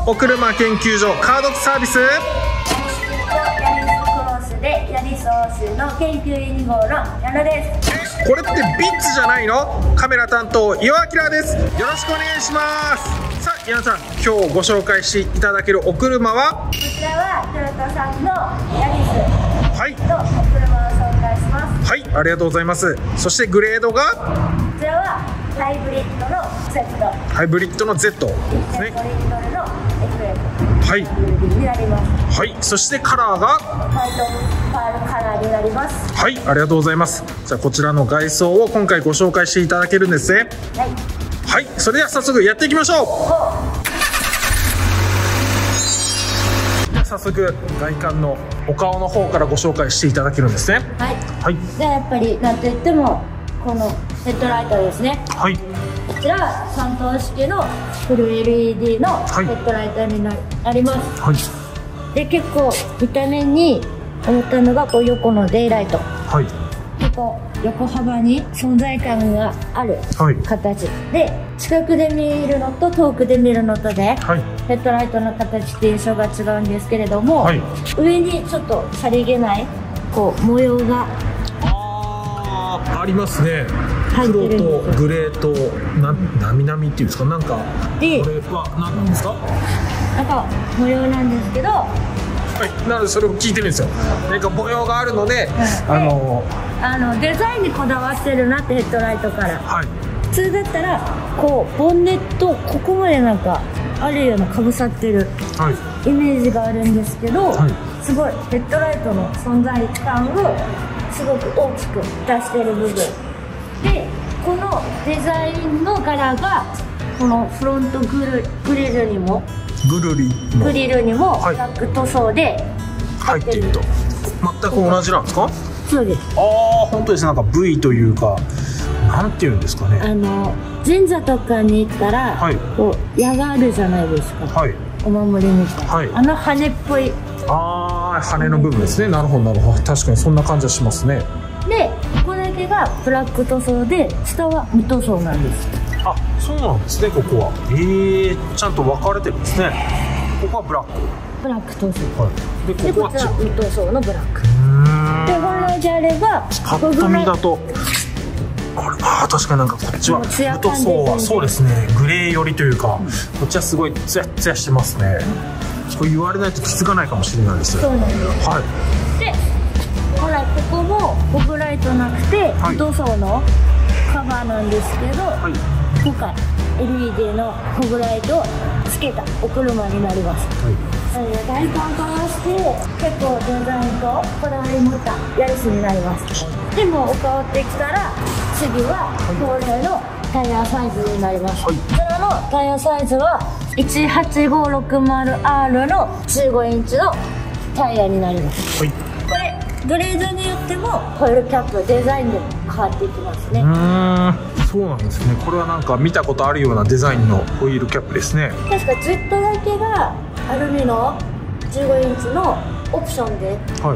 お車研究所カードサービス。 ヤリスクロスでヤリス欧州の研究員2号の矢野です。 これってビッツじゃないの？カメラ担当岩明です。よろしくお願いします。さあ矢野さん、今日ご紹介していただけるお車はこちらはトヨタさんのヤリスはいとお車を紹介します。 はい、ありがとうございます。そしてグレードがこちらはハイブリッドの Z、 ハイブリッドの Z ですね。 1.5リットルの FF はいになります。 はい、そしてカラーがホワイトパールカラーになります。 はい、ありがとうございます。じゃあこちらの外装を今回ご紹介していただけるんですね。 はい、 はい、それでは早速やっていきましょう。では早速外観のお顔の方からご紹介していただけるんですね。 はい、 はいじゃあやっぱりなんといってもこのヘッドライトですね。 はい、 こちらは3灯式のフル LED のはいヘッドライトになります。 はい、 で結構見た目に思ったのがこう横のデイライト、 はい、 結構横幅に存在感があるはい形で、近くで見るのと遠くで見るのとで、 はい、 ヘッドライトの形って印象が違うんですけれども、 はい、 上にちょっとさりげないこう模様がありますね。 入ってる黒んですとグレーとなみなみっていうんですか、なんかでこれは何なんですか？ なんか模様なんですけど、 はい、なのでそれを聞いてるんですよ。なんか模様があるので、 デザインにこだわってるなって、ヘッドライトから。 はい、 普通だったらこうボンネットここまでなんかあるようなかぶさってるはい、 イメージがあるんですけど、 はい、 すごいヘッドライトの存在感をすごく大きく出してる部分で、このデザインの柄がこのフロントグリルにもグリルブはいラック塗装で入っていると。全く同じなんですか？ そうです。 ああ、本当です。なんか V というか、なんていうんですかね。 神社とかに行ったら、 はい、 こう矢があるじゃないですか、 はい、 お守りみたいな、 はい、 羽っぽい。 ああ、羽の部分ですね。なるほどなるほど。確かにそんな感じはしますね。 でここだけがブラック塗装で下は無塗装なんです。 あ、そうなんですね。ここはちゃんと分かれてるんですね。ここはブラック、 ブラック塗装、 はい、でここはでこっちは無塗装のブラックで、 で本来であればパッと見だとこれ確かになんかこっちは無塗装はそうですね、グレー寄りというか、こっちはすごいツヤツヤしてますね。これ言われないと気づかないかもしれないですよ。 そうなんです。 はい、 でほらここもホグライトなくてはい無塗装のカバーなんですけど、 はい、 今回 LED のホグライトをつけたお車になります。なので外観からして結構デザインとこだわり持ったヤリスになります。でも変わってきたら次は恒例のタイヤサイズになります。こちらのタイヤサイズは 18560R の15インチのタイヤになります。 はい、 これグレードによってもホイールキャップデザインでも変わっていきますね。 そうなんですね。これはなんか見たことあるようなデザインのホイールキャップですね。 確か Z だけがアルミの15インチのオプションではい、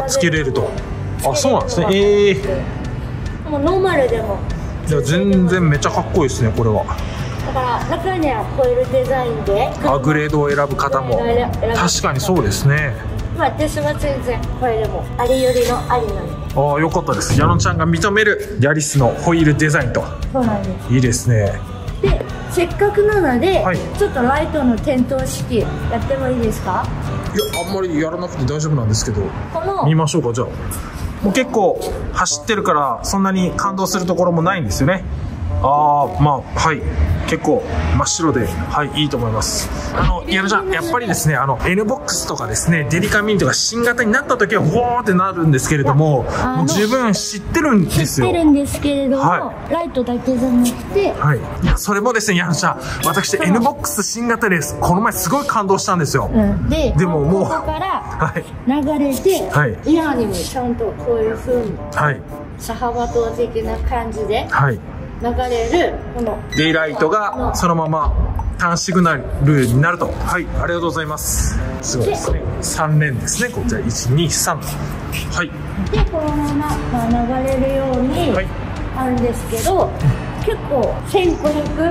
つけれると。あ、そうなんですね。 もうノーマルでもじゃあ全然めっちゃかっこいいですね、これは。 だから中にはホイールデザインでグレードを選ぶ方も確かにそうですね。 私は全然これでもありよりのありなんで。 ああ、よかったです。矢野ちゃんが認めるヤリスのホイールデザインと。 そうなんです。 いいですね。 でせっかくなので、 はい、 ちょっとライトの点灯式やってもいいですか？ いや、あんまりやらなくて大丈夫なんですけど、 この見ましょうか。じゃあもう結構走ってるからそんなに感動するところもないんですよね。はい、結構真っ白で、はい、いいと思います。矢野ちゃん、やっぱりですね、N ボックスとかですね、デリカミニとか新型になった時はウォーってなるんですけれども、もう十分知ってるんですよ。 知ってるんですけれども、 はライトだけじゃなくて、 はい、いや、それもですね、矢野ちゃん、私 N ボックス新型です。この前すごい感動したんですよ。 でももうここからはい流れて、 はい、 イヤーにもちゃんとこういう風に、 はい、 車幅灯的な感じではい、 流れるこのデイライトがそのままターンシグナルになると。はい、ありがとうございます。すごいですね。3連ですね。こちら1、2、3。はい。 でこのまま、流れるようにあるんですけど、結構1500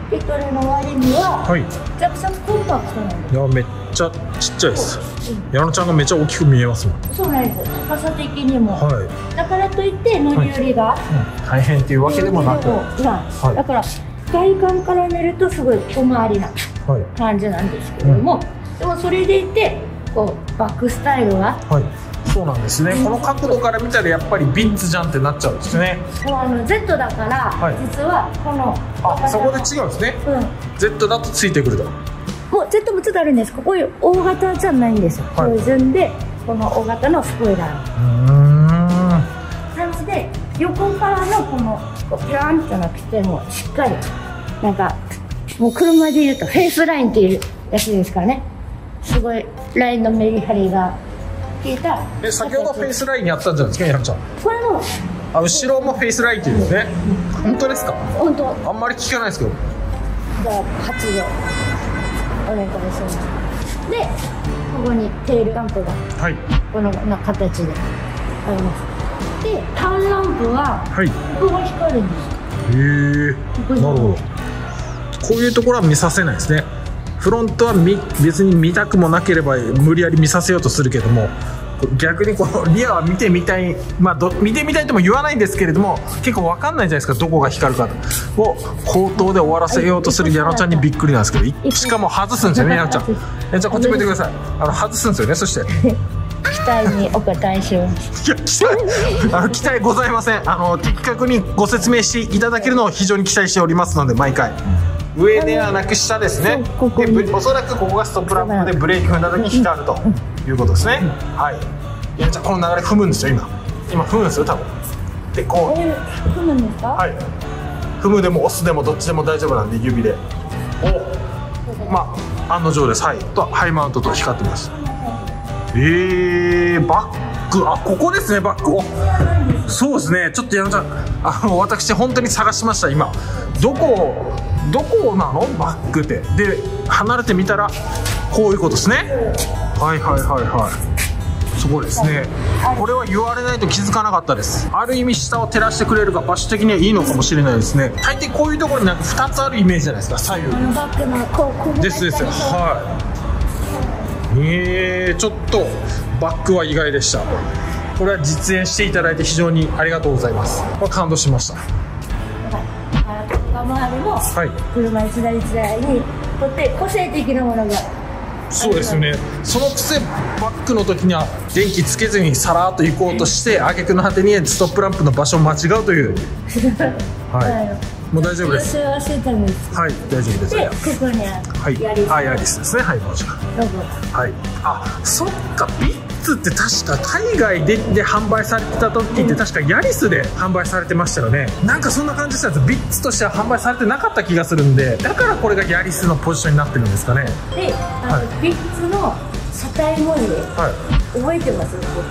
ピトルの割には、 はい。 めちゃくちゃコンパクトなんです。 いや、めっちゃちっちゃいです。矢野ちゃんがめっちゃ大きく見えますもん。 そうなんです。高さ的にも。 はい。 だからといって乗り降りが、 大変っていうわけでもなく。 はい。だから外観から見るとすごい小回りなはい。 感じなんですけども、でもそれでいてこうバックスタイルが。 はい。そうなんですね。この角度から見たらやっぱりビッツじゃんってなっちゃうんですね。 Z だから、 はい、 実はこのそこで違うんですね。 うん。 Z だとついてくると。 もう Z もちょっとあるんです。こういう大型じゃないんですよ。 はい、 標準でこの大型のスポイラー。なので横からのこのピャーンじゃなくてもしっかりなんかもう車で言うとフェイスラインっていうやつですからね。すごいラインのメリハリが効いた。 先ほどフェイスラインにあったんじゃないですか、やんちゃん。 これも後ろもフェイスラインっていうんですね。本当ですか？ 本当。 あんまり聞かないですけど。 じゃあ8でお願いします。でここにテールランプがこの形であります。でターンランプはここが光るんです。 へえ、なるほど。こういうところは見させないですね。フロントは別に見たくもなければ無理やり見させようとするけども、逆にこのリアは見てみたい、見てみたいとも言わないんですけれども、結構分かんないじゃないですか、どこが光るかを口頭で終わらせようとする矢野ちゃんにびっくりなんですけど、しかも外すんですよね、矢野ちゃん。じゃあこっち向いてください。外すんですよね。そして期待にお答えします。 いや、期待ございません。的確にご説明していただけるのを非常に期待しておりますので、毎回上ではなく下ですね。でおそらくここがストップランプでブレーキ踏んだ時に光るということですね。はい。いや、じゃあこの流れ踏むんですよ。今踏むんですよ、多分。でこう踏むんですか？ はい。踏むでも押すでもどっちでも大丈夫なんで、指で案の定です。はい。とハイマウントと光ってます。バック、ここですね、バック。そうですね。ちょっと矢野ちゃん、私本当に探しました。今どこなのバックって。で離れてみたらこういうことですね。はいはいはいはい、そこですね。これは言われないと気づかなかったです。ある意味下を照らしてくれるか、場所的にはいいのかもしれないですね。大抵こういうところになんか2つあるイメージじゃないですか、左右バックのこうですよ。はい。ちょっとバックは意外でした。これは実演していただいて非常にありがとうございます。感動しました。 周りも車一台一台にとって個性的なものが。 そうですよね。そのくせバックの時には電気つけずにさらっと行こうとして挙句の果てにストップランプの場所を間違うというはい、もう大丈夫です。はい、大丈夫です。 で、ここにヤリスですね。はい、もちろん。はい。そっか、ビッツって確か海外で販売されてた時って確かヤリスで販売されてましたよね。なんかそんな感じしたやつ、ビッツとしては販売されてなかった気がするんで、だからこれがヤリスのポジションになってるんですかね。 で、ビッツの車体文字、覚えてます？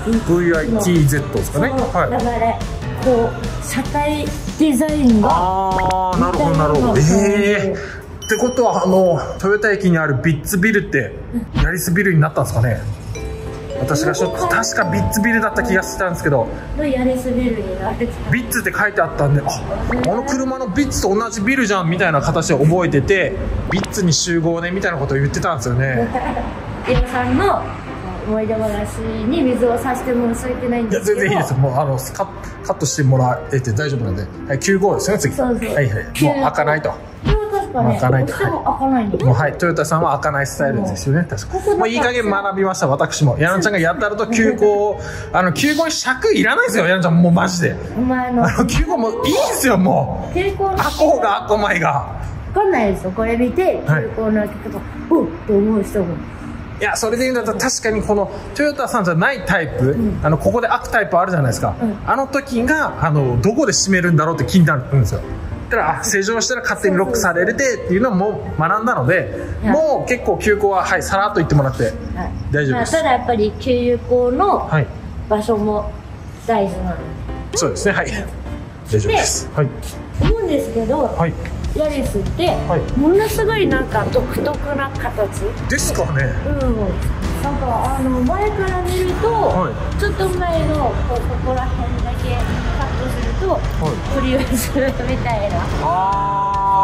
VITZ ですかね。 だからこう車体デザインがなるほどなるほど。ってことは豊田駅にあるビッツビルってヤリスビルになったんですかね。私が確かビッツビルだった気がしたんですけど、 ヤリスビルになる。 ビッツって書いてあったんで、車のビッツと同じビルじゃんみたいな形を覚えてて、ビッツに集合ねみたいなことを言ってたんですよね。 矢野さんの思い出話に水をさしても忘れてないんですけど。 いや全然いいです。もうカットしてもらえて大丈夫なんで。はい、95ですね、次。はいはい。もう開かないと。開かないと。もうはい、トヨタさんは開かないスタイルですよね、確か。もういい加減学びました、私も。矢野ちゃんがやったらと95に尺いらないですよ、矢野ちゃん、もうマジで。95もいいですよ、もう。アコがアコマイが。 分かんないですよ、これ見て、95の聞くと、おっって思う人も。 いや、それで言うんだったら確かにこのトヨタさんじゃないタイプ、ここで開くタイプあるじゃないですか、あの時がどこで閉めるんだろうって気になるんですよ。だから施錠したら勝手にロックされるっていうのも学んだので、もう結構急行はさらっと言ってもらって大丈夫です。 ただやっぱり急行の場所も大事なので、 そうですね、はい、大丈夫です。 思うんですけど、ヤリスってものすごいなんか独特な形ですかね。 なんか前から見ると、ちょっと前のここら辺だけカットするとプリウスみたいな。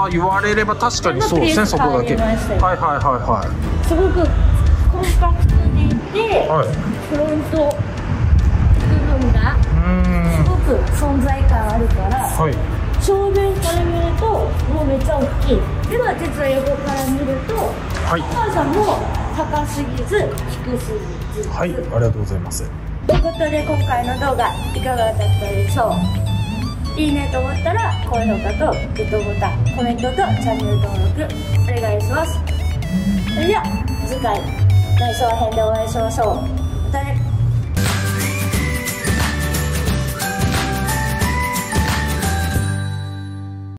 ああ、言われれば確かにそうですね、そこだけ。はいはいはすごくコンパクトでいて、 はい。 フロント部分がすごく存在感あるから、 はい。 正面から見るともうめっちゃ大きい。では実は横から見ると、 はい高さも高すぎず低すぎず。 はい、ありがとうございます。 ということで今回の動画いかがだったでしょう。いいねと思ったら高評価とグッドボタン、コメントとチャンネル登録お願いします。それでは次回内装編でお会いしましょう。またね。